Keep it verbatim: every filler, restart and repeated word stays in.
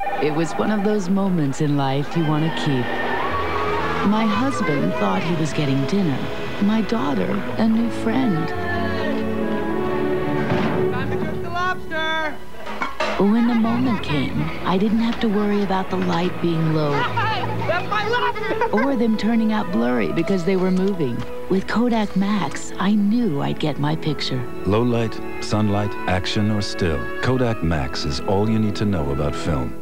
It was one of those moments in life you want to keep. My husband thought he was getting dinner. My daughter, a new friend. Time to cook the lobster! When the moment came, I didn't have to worry about the light being low. That's my lobster! Or them turning out blurry because they were moving. With Kodak Max, I knew I'd get my picture. Low light, sunlight, action, or still, Kodak Max is all you need to know about film.